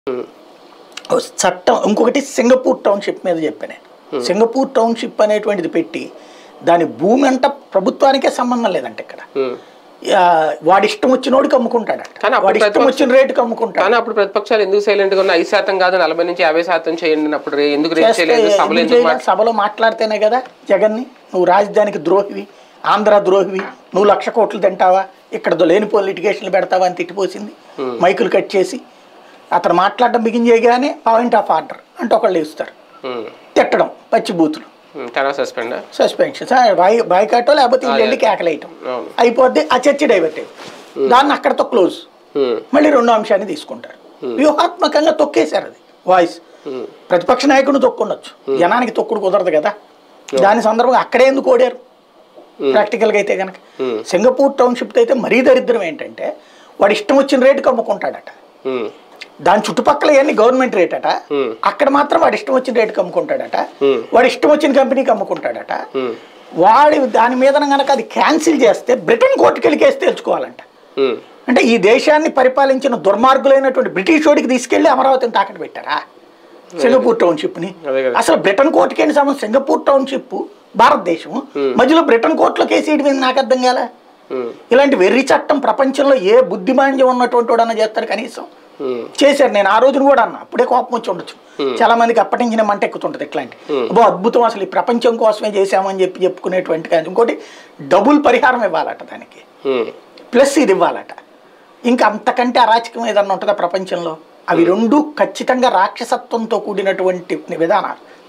చట్టం ఇంకొకటి Singapore township మీద చెప్పాను. సింగపూర్ టౌన్షిప్ అనేటువంటిది పెట్టి దాని భూమి అంట ప్రభుత్వానికే సంబంధం లేదంట. ఇక్కడ వాడి ఇష్టం వచ్చినోడికి అమ్ముకుంటాడట, వాడి ఇష్టం వచ్చిన రేటుకి అమ్ముకుంటాడు. కానీ అప్పుడు ప్రతిపక్షాలు ఎందుకు సైలెంట్ గా 5% కాదు 40 నుంచి 50% చేయండి అప్పుడు ఎందుకు సభలో మాట్లాడితేనే కదా జగన్ని నువ్వు రాజధానికి ద్రోహివి, ఆంధ్ర ద్రోహివి, నువ్వు 1,00,000 కోట్లు తింటావా, ఇక్కడ లేనిపోని లిటిగేషన్లు పెడతావా అని తిట్టిపోసింది. మైకులు కట్ చేసి అతను మాట్లాడడం బిగిన్ చేయగానే పాయింట్ ఆఫ్ ఆర్డర్ అంటే ఒకళ్ళు ఇస్తారు, తిట్టడం, పచ్చి బూతులు, సస్పెన్షన్, బాయ్కాటో లేకపోతే వెళ్ళి కేకలేయటం అయిపోద్ది. ఆ చర్చ డైవర్ట్ అయ్యి దాన్ని అక్కడతో క్లోజ్. మళ్ళీ రెండో అంశాన్ని తీసుకుంటారు. వ్యూహాత్మకంగా తొక్కేశారు. అది వాయిస్ ప్రతిపక్ష నాయకుడిని తొక్కుండొచ్చు, జనానికి తొక్కుడు కుదరదు కదా. దాని సందర్భంగా అక్కడే ఎందుకు ఓడారు ప్రాక్టికల్గా అయితే కనుక. సింగపూర్ టౌన్షిప్ అయితే మరీ దరిద్రం ఏంటంటే వాడు ఇష్టం వచ్చిన రేటుకి అమ్ముకుంటాడట. దాని చుట్టుపక్కల అన్ని గవర్నమెంట్ రేట్ అట, అక్కడ మాత్రం వాడు ఇష్టం వచ్చిన రేటుకి అమ్ముకుంటాడట, వాడు ఇష్టం వచ్చిన కంపెనీకి అమ్ముకుంటాడట. వాడి దాని మీద కనుక అది క్యాన్సిల్ చేస్తే బ్రిటన్ కోర్టుకి వెళ్ళి కేసు తెలుసుకోవాలంట. అంటే ఈ దేశాన్ని పరిపాలించిన దుర్మార్గులైనటువంటి బ్రిటిష్ వాడికి తీసుకెళ్లి అమరావతిని తాకట్టు పెట్టారా సింగపూర్ టౌన్షిప్ ని. అసలు బ్రిటన్ కోర్టుకి ఏంటి సంబంధం? సింగపూర్ టౌన్షిప్ భారతదేశం, మధ్యలో బ్రిటన్ కోర్టులో కేసు వేయడం నాకు అర్థం కాల. ఇలాంటి వెర్రి చట్టం ప్రపంచంలో ఏ బుద్ధిమాంద్యం ఉన్నటువంటి వాడన్నా చేస్తారు? కనీసం చేశారు. నేను ఆ రోజున కూడా అన్నా, అప్పుడే కోపం వచ్చి ఉండొచ్చు చాలా మందికి, అప్పటి నుంచి మంట ఎక్కుతుంటది ఇట్లాంటి. అబ్బో అద్భుతం, అసలు ఈ ప్రపంచం కోసమే చేశామని చెప్పుకునేటువంటి. కానీ ఇంకోటి డబుల్ పరిహారం ఇవ్వాలట దానికి, ప్లస్ ఇది ఇవ్వాలట. ఇంకా అంతకంటే అరాచకం ఏదన్నా ఉంటుందా ప్రపంచంలో? అవి రెండు ఖచ్చితంగా రాక్షసత్వంతో కూడినటువంటి విధానాలు.